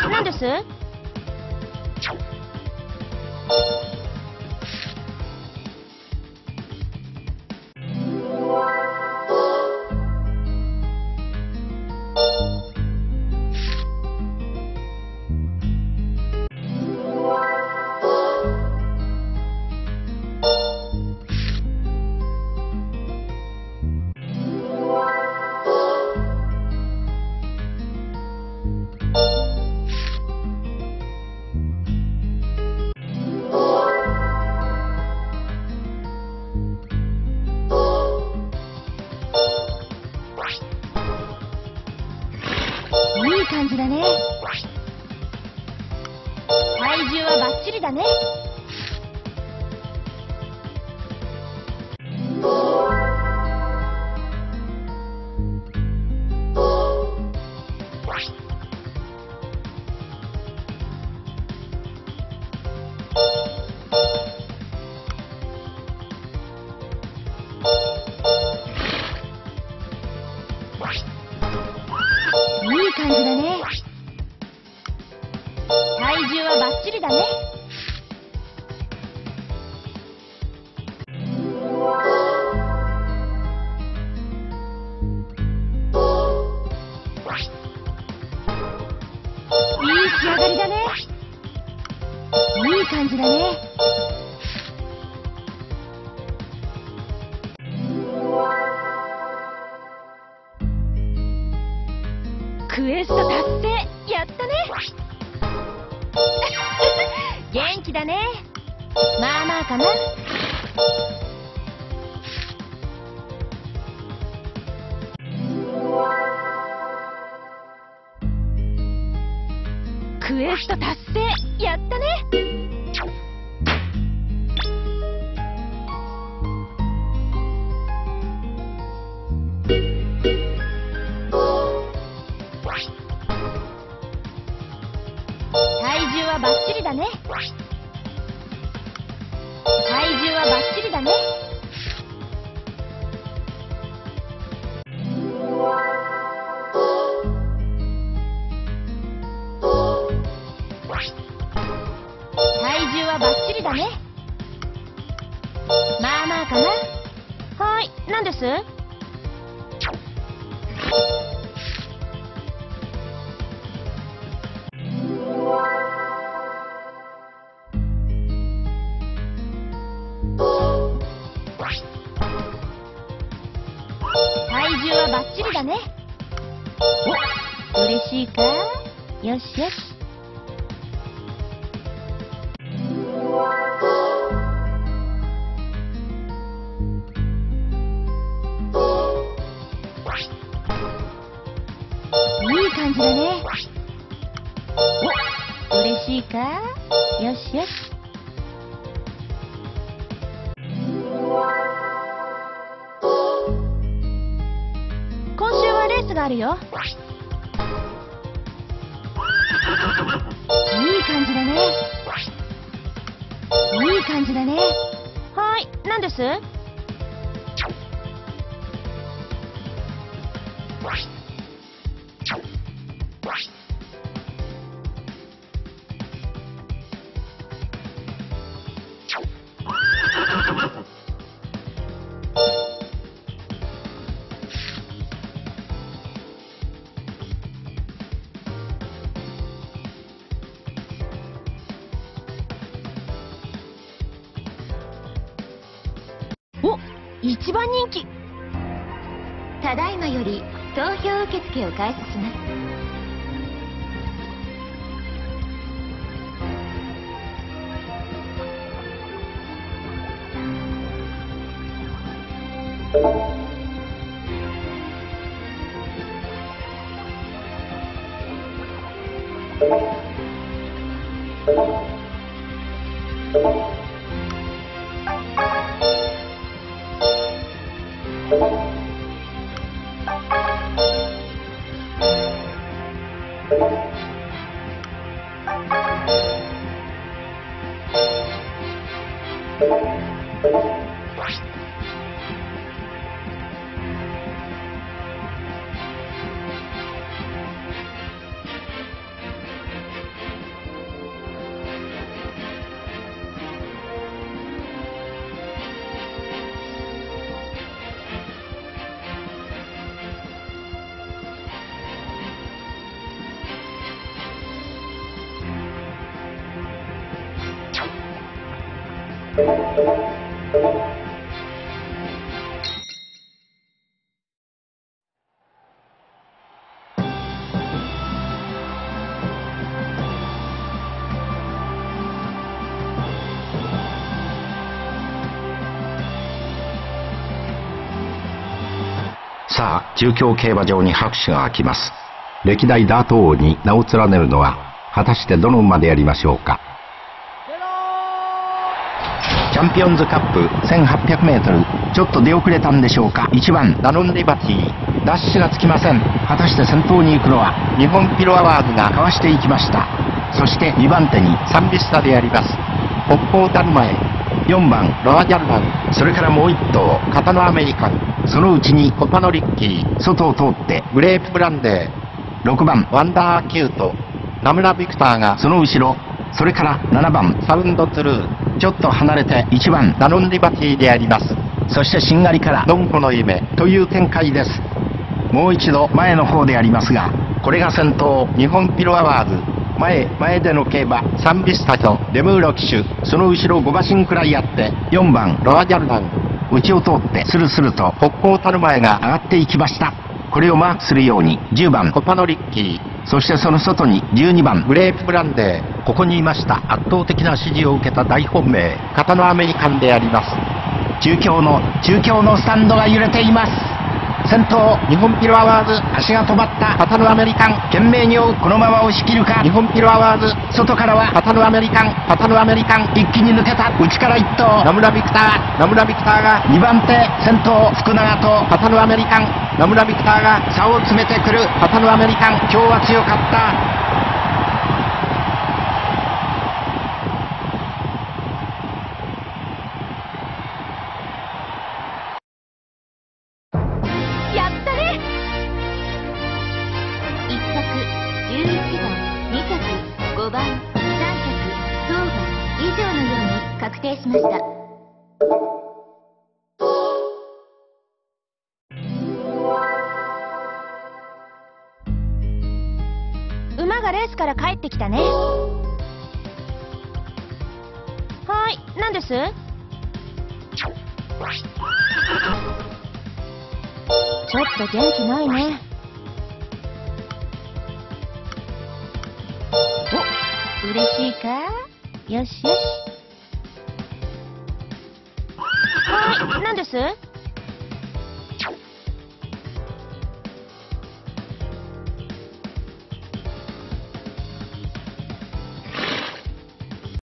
なんです？いい感じだね。体重はバッチリだね。いい感じだね。体重はバッチリだね。いい仕上がりだね。いい感じだね。クエスト達成、やったね。元気だね。まあまあかな。クエスト達成、やったね。体重はバッチリだね。体重はバッチリだね。体重はバッチリだね。まあまあかな。はい、なんです？体重はバッチリだね。お、嬉しいか？よしよし。いい感じだね。お、嬉しいか？よしよし。今週はレースがあるよ。いい感じだね。いい感じだね。はい、なんです？お、一番人気。 ただいまより投票受付を開始します。 さあ、中京競馬場に拍手が開きます。歴代ダート王に名を連ねるのは、果たしてどの馬でやりましょうか。チャンピオンズカップ 1800m、 ちょっと出遅れたんでしょうか。1番ダノンリバティ、ダッシュがつきません。果たして先頭に行くのは日本ピロアワーズがかわしていきました。そして2番手にサンビスタであります。北方ダルマへ4番ロアジャルラン、それからもう1頭カタノアメリカン、そのうちにコパノリッキー、外を通ってグレープブランデー、6番ワンダーキュート、ナムラビクターがその後ろ、それから7番サウンドトゥルー、ちょっと離れて1番ダノンリバティであります。そしてしんがりからドンコの夢という展開です。もう一度前の方でありますが、これが先頭日本ピロアワーズ、前での競馬サンビスタとレムーロ騎手、その後ろ5馬身くらいあって4番ロアジャルラン、内を通ってスルスルと北方タルマエが上がっていきました。これをマークするように10番コパノリッキー、そしてその外に12番グレープブランデー、ここにいました圧倒的な支持を受けた大本命カタノアメリカンであります。中京のスタンドが揺れています。先頭日本ピロアワーズ、足が止まったカタノアメリカン、懸命に追うこのまま押し切るか。日本ピロアワーズ、外からはカタノアメリカン、一気に抜けた。内から1頭ナムラビクターが2番手、先頭福永とカタノアメリカン、ナムラビクターが差を詰めてくる。カタノアメリカン今日は強かった。 5番、3着、当番以上のように確定しました。 馬がレースから帰ってきたね。はい、何です？ちょっと元気ないね。嬉しいか？よしよし。はい、何です？